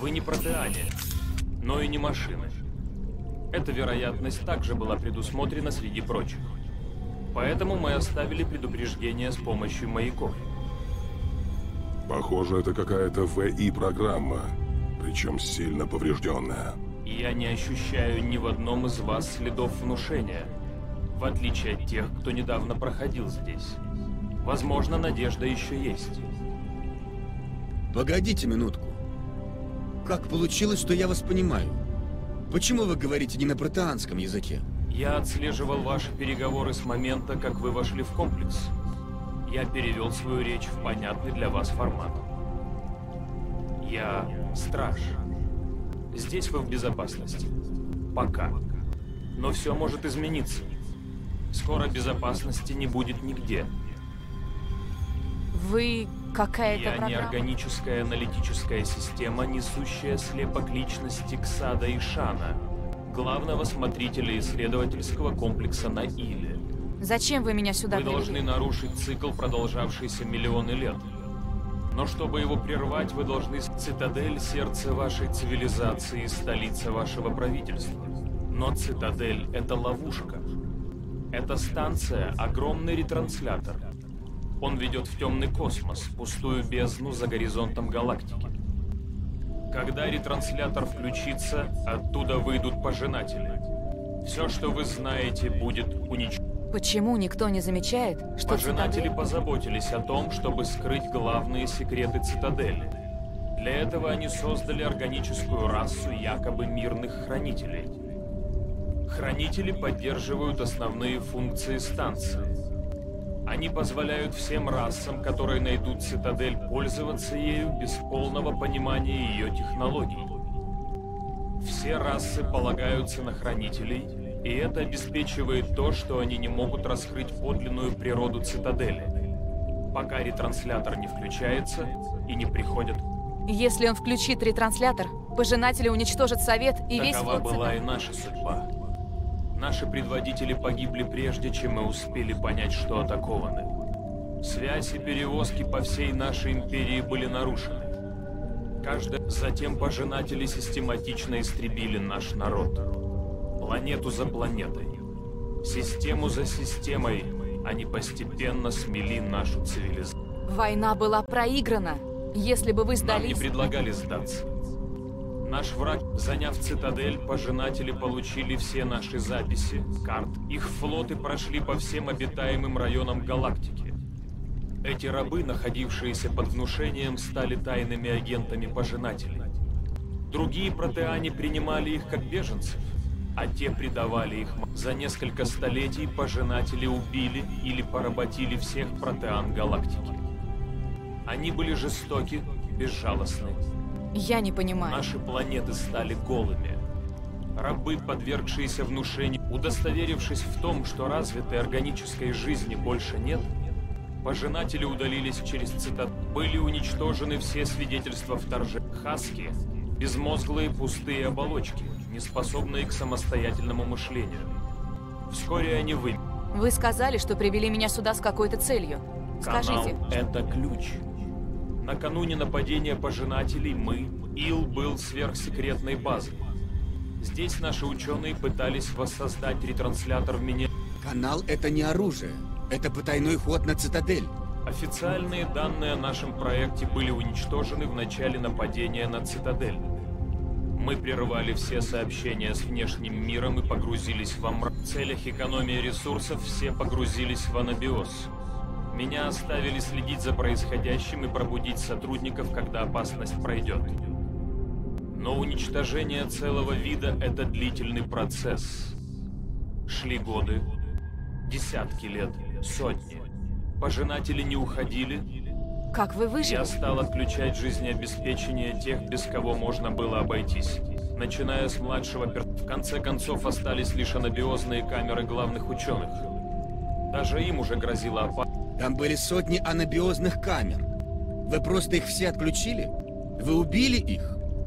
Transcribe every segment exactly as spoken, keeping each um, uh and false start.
Вы не протеане, но и не машины. Эта вероятность также была предусмотрена среди прочих. Поэтому мы оставили предупреждение с помощью маяков. Похоже, это какая-то ВИ-программа, причем сильно поврежденная. Я не ощущаю ни в одном из вас следов внушения, в отличие от тех, кто недавно проходил здесь. Возможно, надежда еще есть. Погодите минутку. Как получилось, что я вас понимаю? Почему вы говорите не на протеанском языке? Я отслеживал ваши переговоры с момента, как вы вошли в комплекс. Я перевел свою речь в понятный для вас формат. Я страж. Здесь вы в безопасности. Пока. Но все может измениться. Скоро безопасности не будет нигде. Вы какая-то Я программа? неорганическая аналитическая система, несущая слепок личности Ксада и Шана, главного смотрителя исследовательского комплекса на Иле. Зачем вы меня сюда Вы привели? должны нарушить цикл, продолжавшийся миллионы лет. Но чтобы его прервать, вы должны... Цитадель — сердце вашей цивилизации и столица вашего правительства. Но Цитадель — это ловушка. Эта станция — огромный ретранслятор. Он ведет в темный космос, пустую бездну за горизонтом галактики. Когда ретранслятор включится, оттуда выйдут пожинатели. Все, что вы знаете, будет уничтожено. Почему никто не замечает, что Пожинатели Цитадель... позаботились о том, чтобы скрыть главные секреты Цитадели. Для этого они создали органическую расу якобы мирных хранителей. Хранители поддерживают основные функции станции. Они позволяют всем расам, которые найдут Цитадель, пользоваться ею без полного понимания ее технологий. Все расы полагаются на хранителей, и это обеспечивает то, что они не могут раскрыть подлинную природу Цитадели, пока ретранслятор не включается и не приходят. Если он включит ретранслятор, пожинатели уничтожат Совет и весь Такова флот была Цитадели. и наша судьба. Наши предводители погибли прежде, чем мы успели понять, что атакованы. Связь и перевозки по всей нашей империи были нарушены. Каждый... Затем пожинатели систематично истребили наш народ. Планету за планетой. Систему за системой они постепенно смели нашу цивилизацию. Война была проиграна. Если бы вы Нам не сдались... предлагали сдаться. Наш враг, заняв Цитадель, пожинатели получили все наши записи, карт. Их флоты прошли по всем обитаемым районам галактики. Эти рабы, находившиеся под внушением, стали тайными агентами пожинателей. Другие протеане принимали их как беженцев, а те предавали их. За несколько столетий пожинатели убили или поработили всех протеан галактики. Они были жестоки, безжалостны. Я не понимаю. Наши планеты стали голыми. Рабы, подвергшиеся внушению, удостоверившись в том, что развитой органической жизни больше нет, пожинатели удалились через Цитадель. Были уничтожены все свидетельства вторжения. Хаски — безмозглые пустые оболочки, не способные к самостоятельному мышлению. Вскоре они вымерли. Вы сказали, что привели меня сюда с какой-то целью. Скажите, Канал — это ключ. Накануне нападения пожинателей мы, Ил, был сверхсекретной базой. Здесь наши ученые пытались воссоздать ретранслятор в Мине. Канал — это не оружие. Это потайной ход на Цитадель. Официальные данные о нашем проекте были уничтожены в начале нападения на Цитадель. Мы прервали все сообщения с внешним миром и погрузились во мрак. В целях экономии ресурсов все погрузились в анабиоз. Меня оставили следить за происходящим и пробудить сотрудников, когда опасность пройдет. Но уничтожение целого вида — это длительный процесс. Шли годы, десятки лет, сотни. Пожинатели не уходили. как вы выжили? Я стал отключать жизнеобеспечение тех, без кого можно было обойтись. Начиная с младшего пер... В конце концов остались лишь анабиозные камеры главных ученых. Даже им уже грозила опасность. Там были сотни анабиозных камер. Вы просто их все отключили? Вы убили их?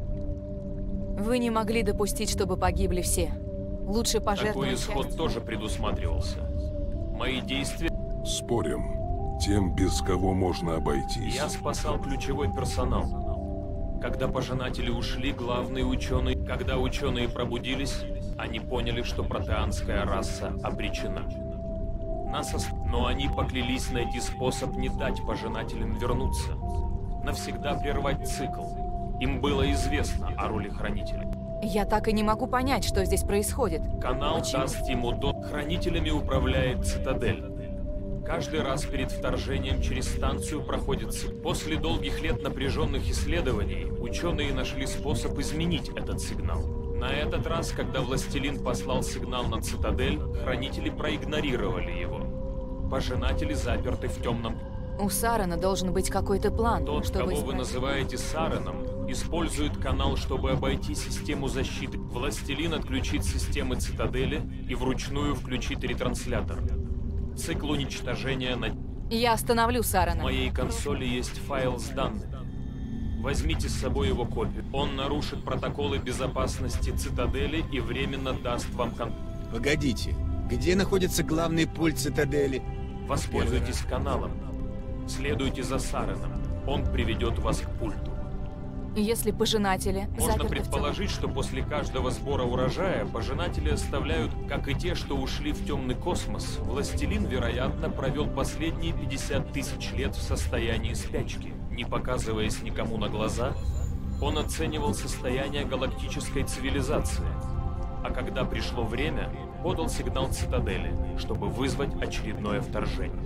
Вы не могли допустить, чтобы погибли все. Лучше Такой пожертвовать исход частью. тоже предусматривался. Мои действия... Спорим, тем, без кого можно обойтись. Я спасал ключевой персонал. Когда пожинатели ушли, главные ученые... Когда ученые пробудились, они поняли, что протеанская раса обречена. Нас ос... Но они поклялись найти способ не дать пожинателям вернуться. Навсегда прервать цикл. Им было известно о роли хранителей. Я так и не могу понять, что здесь происходит. Канал Почему? даст ему до... Хранителями управляет Цитадель. Каждый раз перед вторжением через станцию проходит цикл. После долгих лет напряженных исследований, ученые нашли способ изменить этот сигнал. На этот раз, когда Властелин послал сигнал на Цитадель, хранители проигнорировали его. Пожинатели заперты в темном... У Сарана должен быть какой-то план, Тот, чтобы... кого вы исправить- называете Сараном, использует канал, чтобы обойти систему защиты. Властелин отключит системы Цитадели и вручную включит ретранслятор. Цикл уничтожения на... Я остановлю В Сарана. моей консоли есть файл с данными. Возьмите с собой его копию. Он нарушит протоколы безопасности Цитадели и временно даст вам кон... Погодите, где находится главный пульт цитадели? Воспользуйтесь каналом. Следуйте за Сараном. Он приведет вас к пульту. Если пожинатели Можно заперты в предположить, что после каждого сбора урожая пожинатели оставляют, как и те, что ушли в темный космос. Властелин, вероятно, провел последние пятьдесят тысяч лет в состоянии спячки. Не показываясь никому на глаза, он оценивал состояние галактической цивилизации. А когда пришло время, подал сигнал Цитадели, чтобы вызвать очередное вторжение.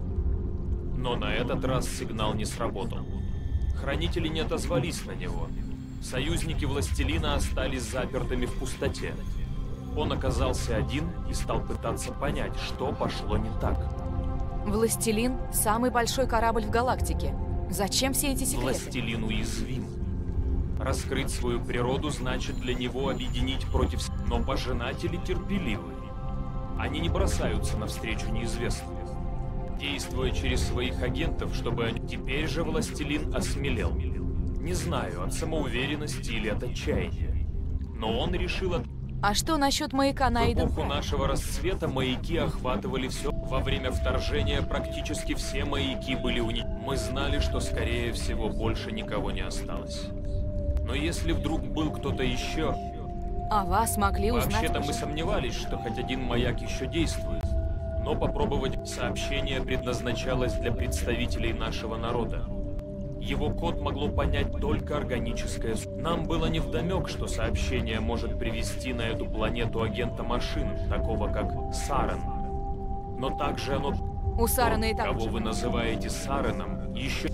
Но на этот раз сигнал не сработал. Хранители не отозвались на него. Союзники Властелина остались запертыми в пустоте. Он оказался один и стал пытаться понять, что пошло не так. Властелин — самый большой корабль в галактике. Зачем все эти секреты? Властелин уязвим. Раскрыть свою природу значит для него объединить против... с- Но пожинатели терпеливы. Они не бросаются навстречу неизвестным, действуя через своих агентов, чтобы они... Теперь же Властелин осмелел. Не знаю, от самоуверенности или от отчаяния. Но он решил... От... А что насчет маяка на В Эйден эпоху Прайм? нашего расцвета маяки охватывали все. Во время вторжения практически все маяки были уничтожены. Мы знали, что, скорее всего, больше никого не осталось. Но если вдруг был кто-то еще... А вас могли узнать Вообще-то мы позже. сомневались, что хоть один маяк еще действует. Но попробовать сообщение предназначалось для представителей нашего народа. Его код могло понять только органическое... су- Нам было невдомек, что сообщение может привести на эту планету агента машин, такого как Саран. Но также оно... У Сарана и так Кого же. вы называете Сараном, еще...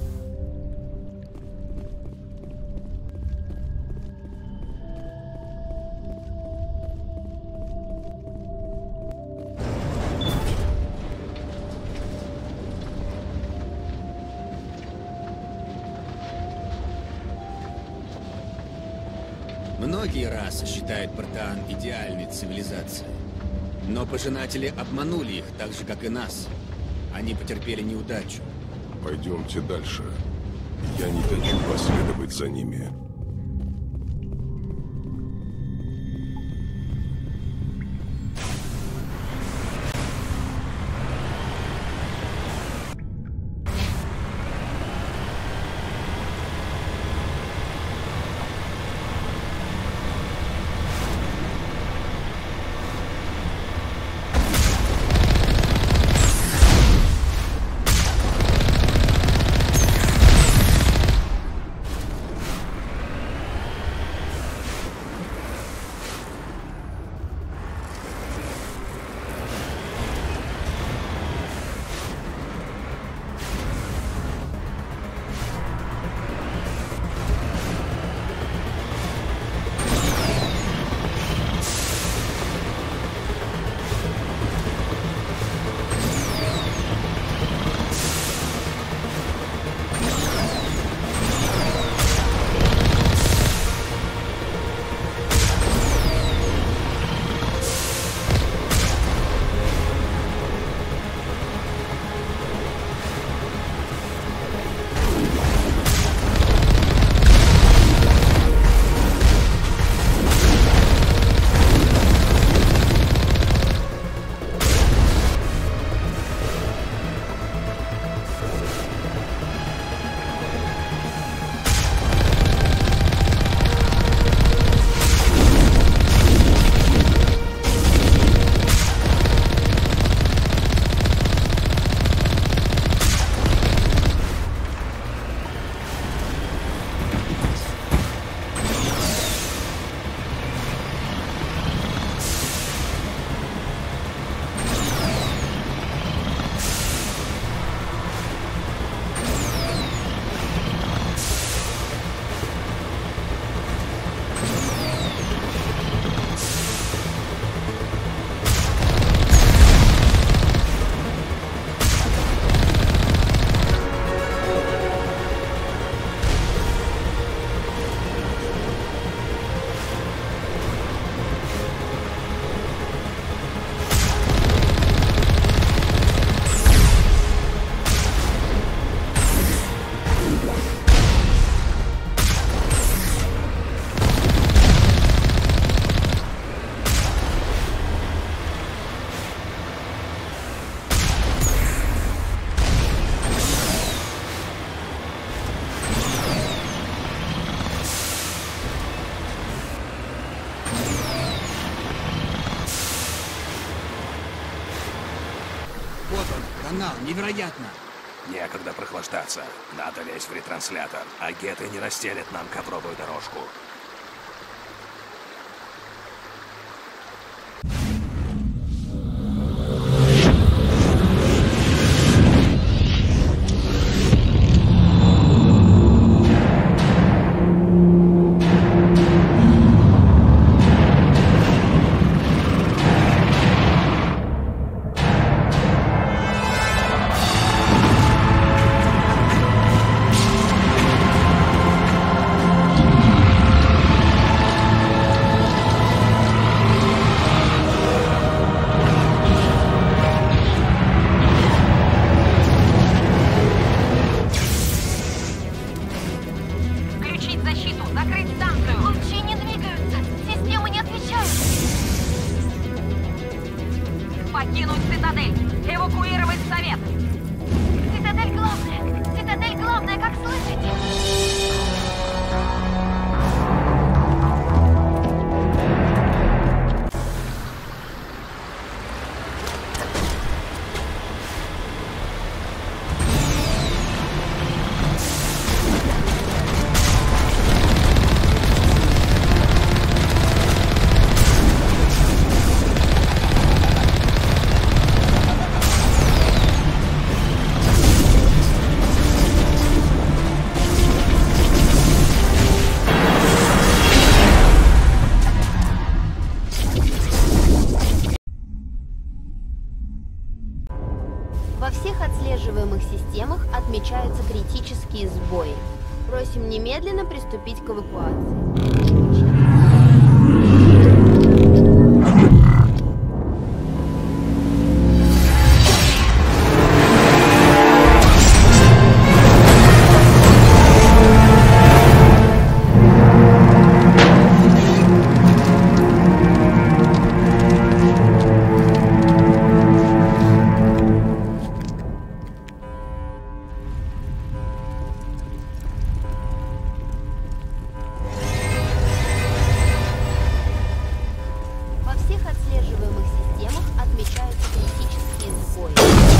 Многие расы считают Протеан идеальной цивилизацией. Но пожинатели обманули их, так же, как и нас. Они потерпели неудачу. Пойдемте дальше. Я не хочу последовать за ними. Вот он, канал, невероятно. Некогда прохлаждаться. Надо лезть в ретранслятор, а геты не расстелят нам ковровую дорожку. Покинуть цитадель! Эвакуировать совет! Цитадель главная! Цитадель главная, как слышите? Во всех отслеживаемых системах отмечаются критические сбои. Просим немедленно приступить к эвакуации. Во всех отслеживаемых системах отмечаются критические сбои.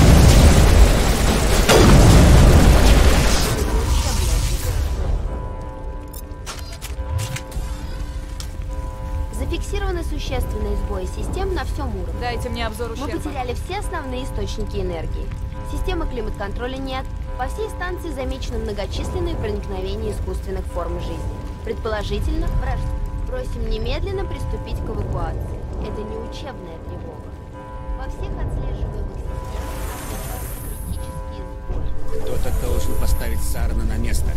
Зафиксированы существенные сбои систем на всем уровне. Дайте мне обзор ущерба. Мы потеряли все основные источники энергии. Системы климат-контроля нет. По всей станции замечены многочисленные проникновения искусственных форм жизни. Предположительно, вражды. Просим немедленно приступить к эвакуации. Это не учебная тревога. Во всех отслеживаемых системах отмечаются критические сбои. Кто-то должен поставить Сарна на место.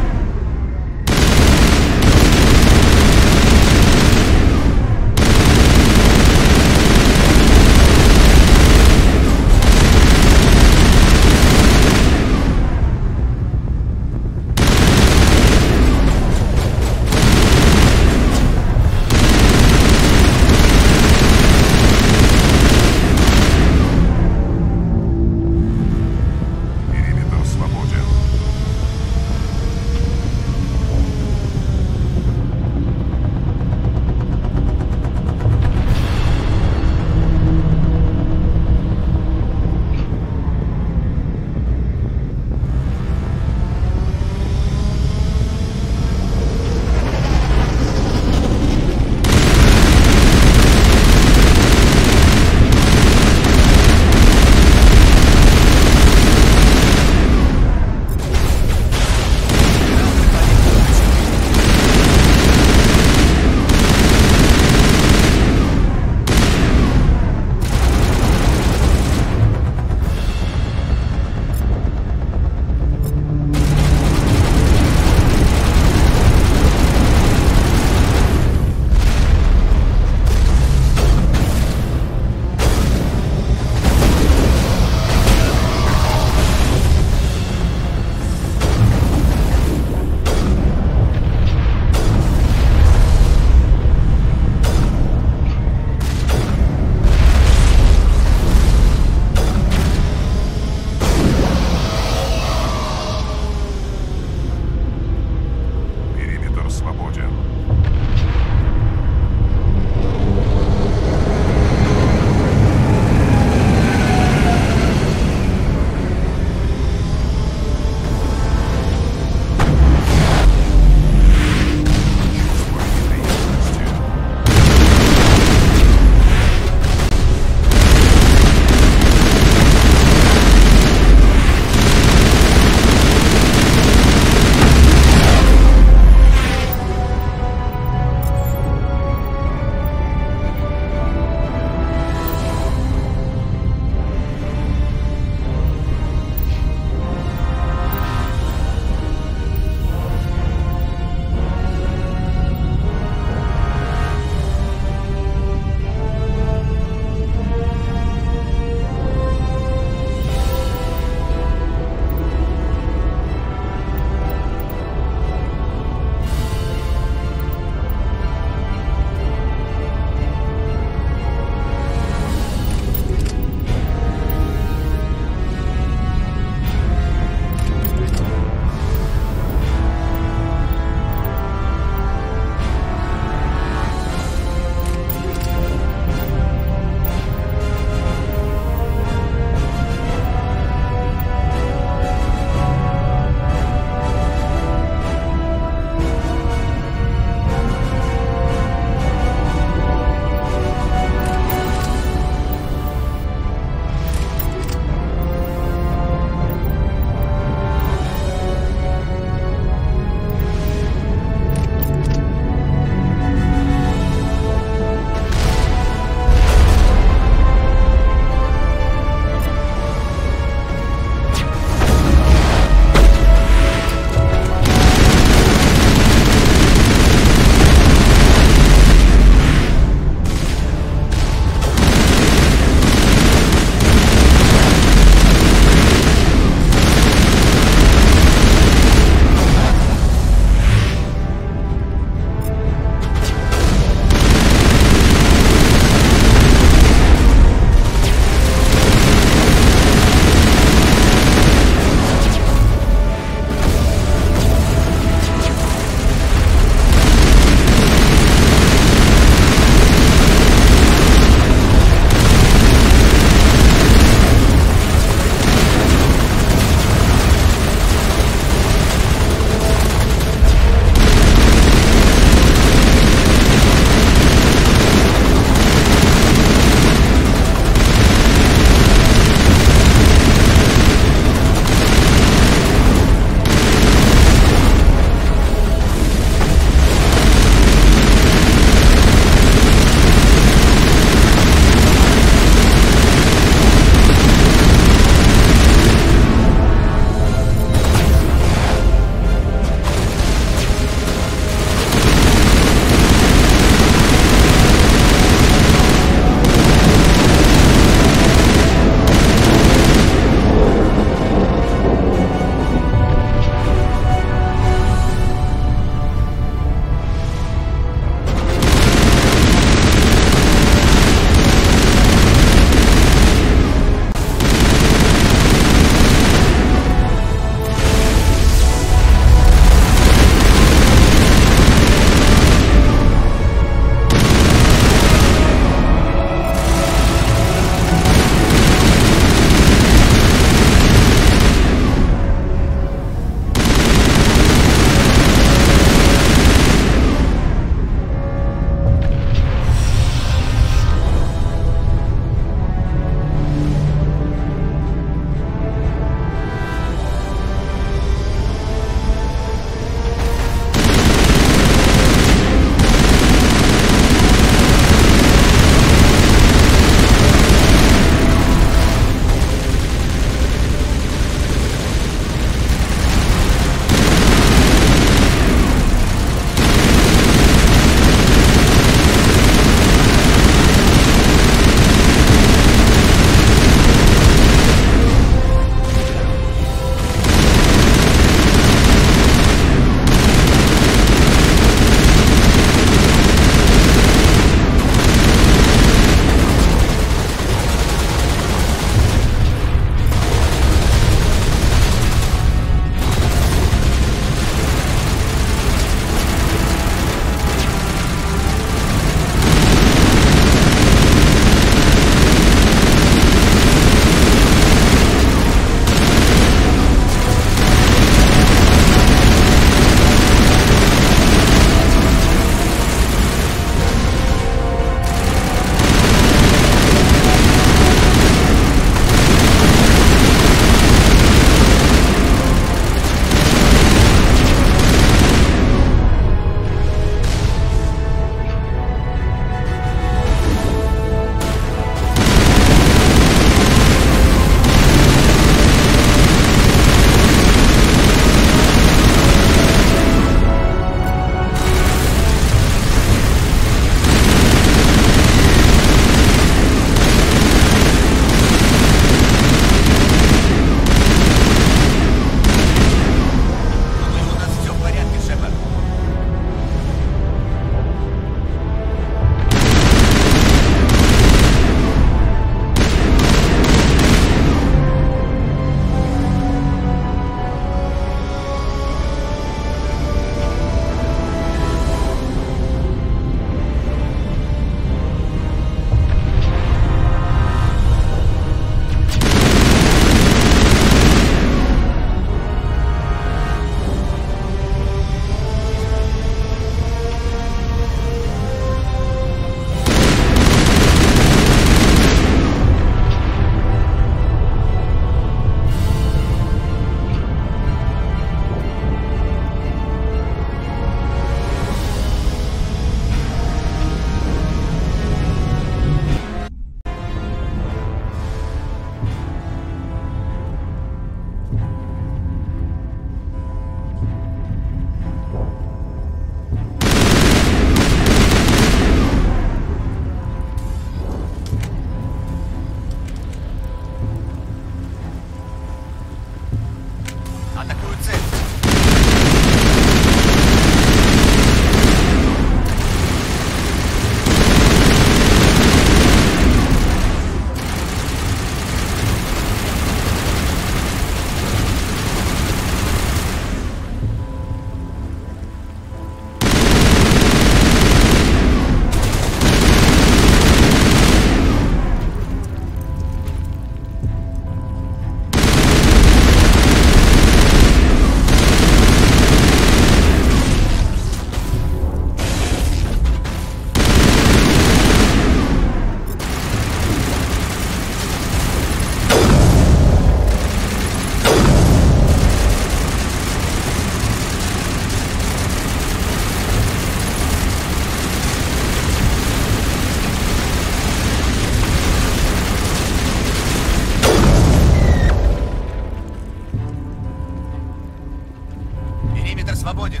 свободен.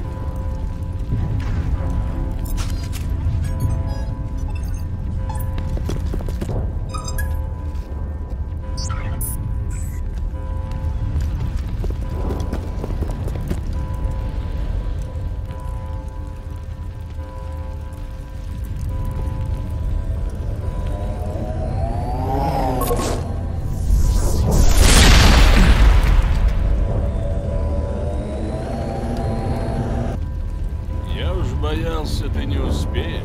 Боялся, ты не успеешь.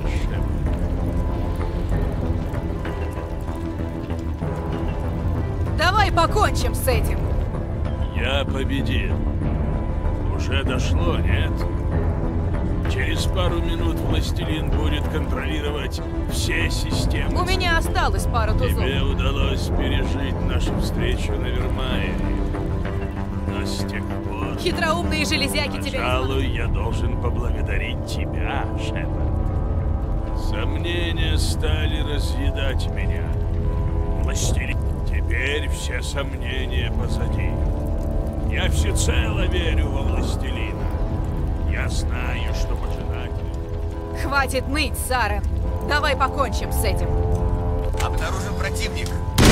Давай покончим с этим. Я победил. Уже дошло, нет? Через пару минут Властелин будет контролировать все системы. У меня осталось пара тузов. Тебе удалось пережить нашу встречу на Вермаере. Но с тех пор... Хитроумные железяки тебя... Пожалуй, я должен поблагодарить тебя, Шепард. Сомнения стали разъедать меня. Властелин, теперь все сомнения позади. Я всецело верю во Властелина. Я знаю, что пожинатель... Хватит ныть, Сарен. Давай покончим с этим. Обнаружен противник.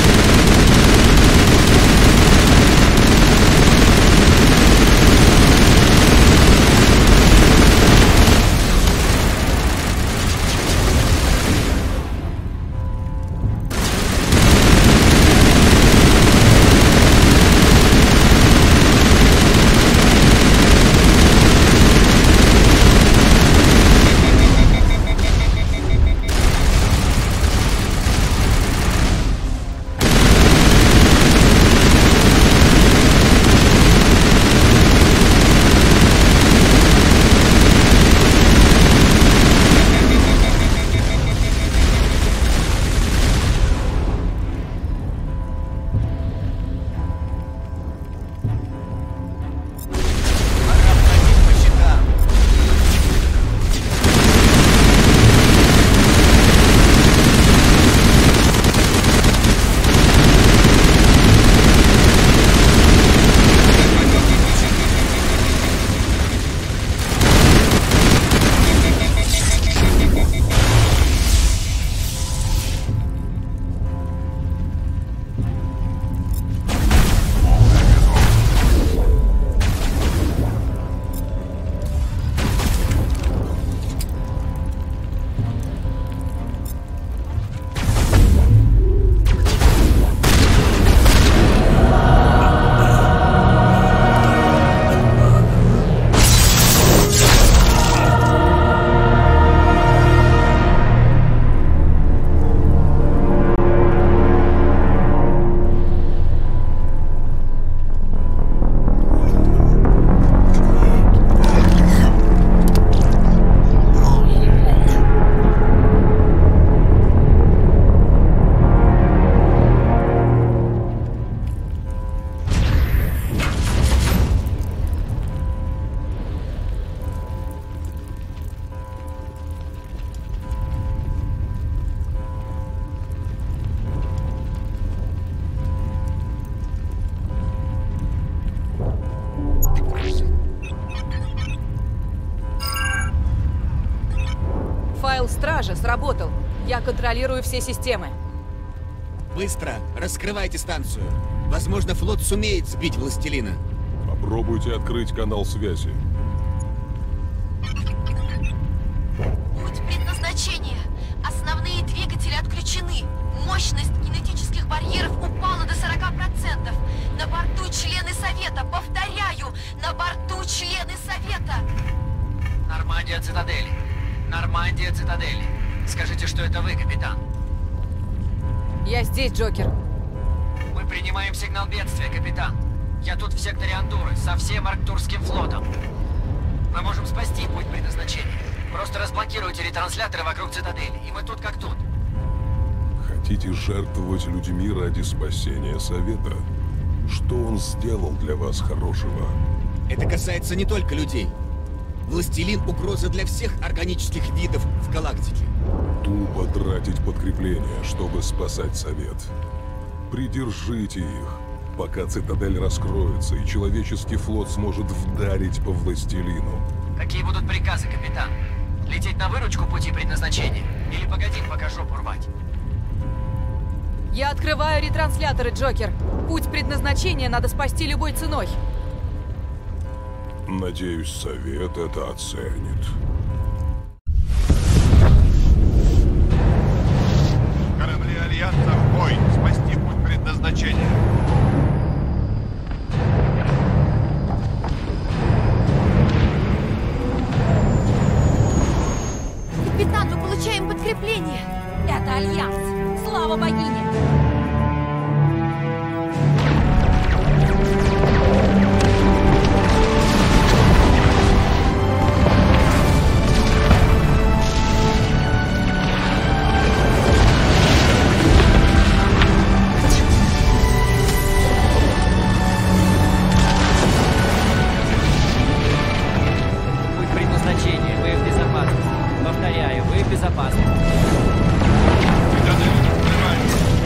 Файл стража сработал. Я контролирую все системы. Быстро раскрывайте станцию. Возможно, флот сумеет сбить Властелина. Попробуйте открыть канал связи. Путь предназначения. Основные двигатели отключены. Мощность кинетических барьеров упала до сорока процентов. На борту члены Совета. Повторяю, на борту члены Совета. Нормандия Цитадель. Нормандия Цитадель. Скажите, что это вы, капитан. Я здесь, Джокер. Мы принимаем сигнал бедствия, капитан. Я тут в секторе Андуры, со всем Арктурским флотом. Мы можем спасти путь предназначения. Просто разблокируйте ретрансляторы вокруг Цитадели, и мы тут как тут. Хотите жертвовать людьми ради спасения Совета? Что он сделал для вас хорошего? Это касается не только людей. Властелин — угроза для всех органических видов в галактике. Тупо тратить подкрепление, чтобы спасать Совет. Придержите их. пока цитадель раскроется, и человеческий флот сможет вдарить по властелину. Какие будут приказы, капитан? Лететь на выручку пути предназначения? Или погодить, пока жопу рвать? Я открываю ретрансляторы, Джокер. Путь предназначения надо спасти любой ценой. Надеюсь, Совет это оценит. Корабли Альянса в бой! Спасти путь предназначения! Капитан, мы получаем подкрепление! Это Альянс! Слава богине! Повторяю, вы в безопасности. Цитадель, открываем!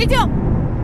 Идем!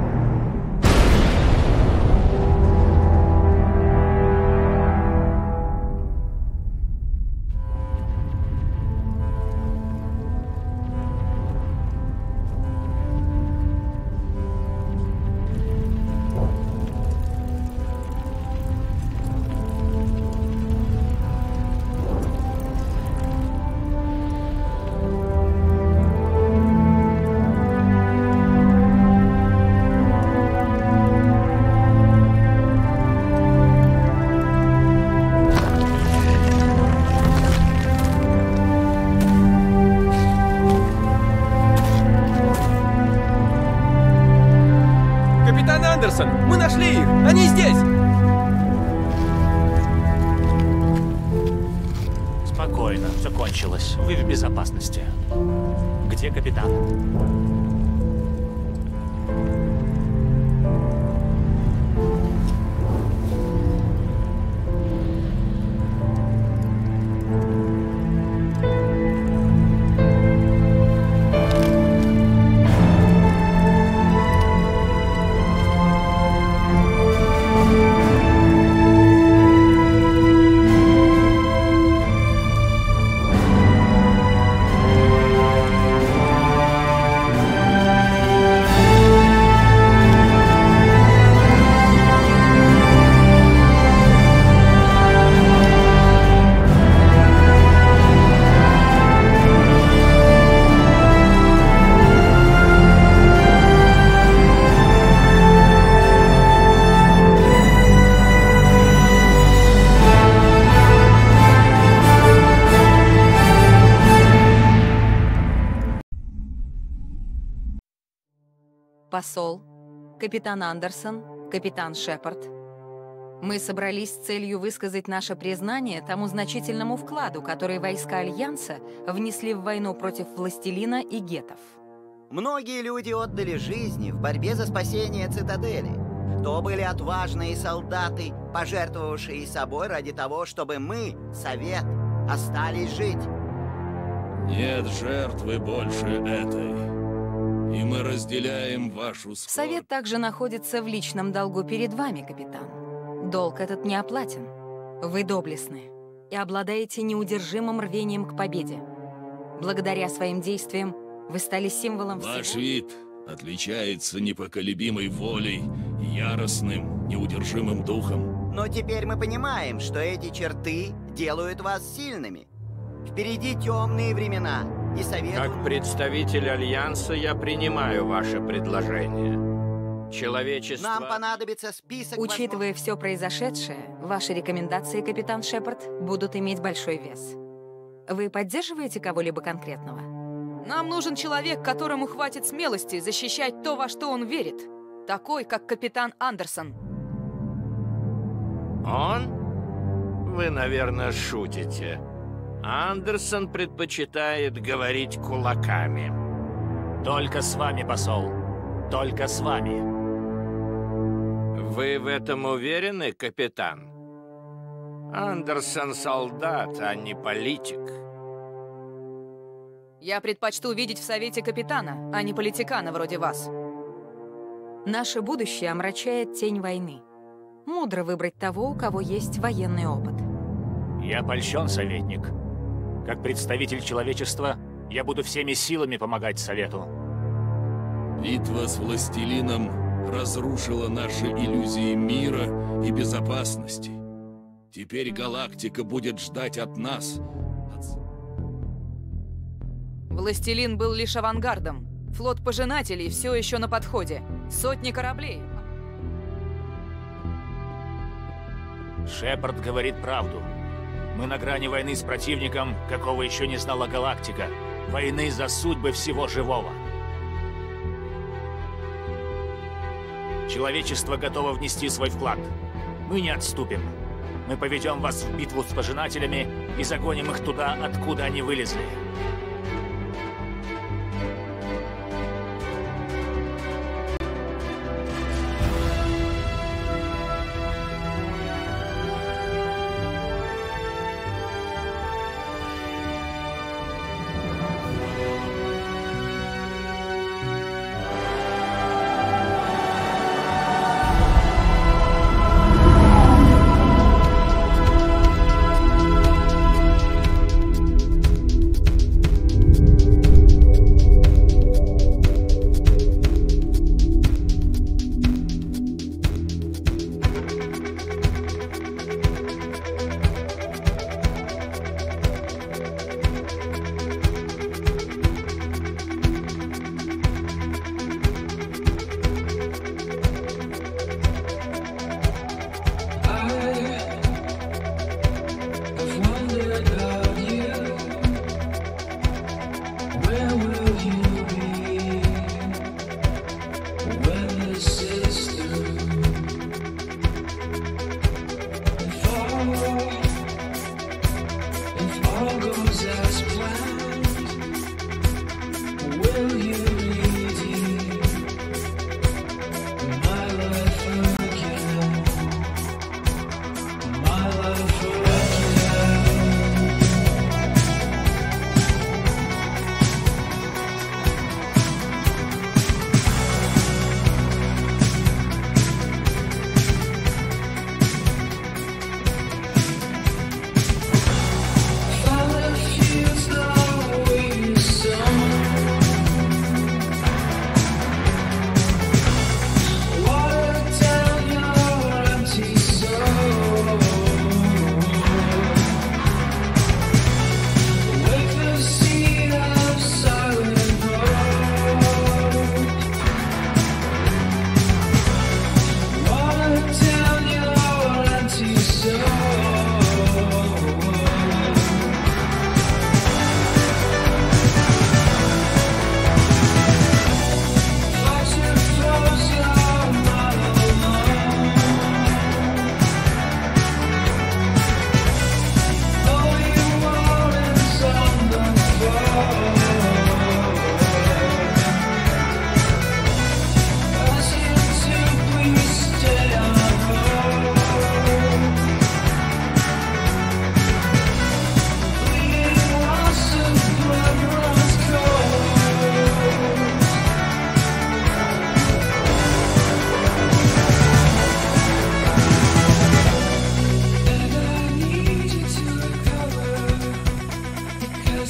Мы нашли их! Они здесь! Спокойно, все кончилось. Вы в безопасности. Где капитан? Посол, капитан Андерсон, капитан Шепард. Мы собрались с целью высказать наше признание тому значительному вкладу, который войска Альянса внесли в войну против Властелина и гетов. Многие люди отдали жизни в борьбе за спасение цитадели. То были отважные солдаты, пожертвовавшие собой ради того, чтобы мы, Совет, остались жить. Нет жертвы больше этой. И мы разделяем вашу скорбь. Совет также находится в личном долгу перед вами, капитан. Долг этот не оплатен. Вы доблестны и обладаете неудержимым рвением к победе. Благодаря своим действиям вы стали символом всего. Ваш вид отличается непоколебимой волей и яростным, неудержимым духом. Но теперь мы понимаем, что эти черты делают вас сильными. Впереди темные времена. И советую... Как представитель Альянса я принимаю ваше предложение. Человечество... Нам понадобится список... Учитывая все произошедшее, ваши рекомендации, капитан Шепард, будут иметь большой вес. Вы поддерживаете кого-либо конкретного? Нам нужен человек, которому хватит смелости защищать то, во что он верит. Такой, как капитан Андерсон. Он? Вы, наверное, шутите. Андерсон предпочитает говорить кулаками. Только с вами, посол. Только с вами. Вы в этом уверены, капитан? Андерсон солдат, а не политик. Я предпочту видеть в Совете капитана, а не политикана вроде вас. Наше будущее омрачает тень войны. Мудро выбрать того, у кого есть военный опыт. Я польщен, советник. Как представитель человечества, я буду всеми силами помогать Совету. Битва с Властелином разрушила наши иллюзии мира и безопасности. Теперь галактика будет ждать от нас. Властелин был лишь авангардом. Флот пожинателей все еще на подходе. Сотни кораблей. Шепард говорит правду. Мы на грани войны с противником, какого еще не знала галактика. Войны за судьбы всего живого. Человечество готово внести свой вклад. Мы не отступим. Мы поведем вас в битву с пожинателями и загоним их туда, откуда они вылезли.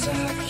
так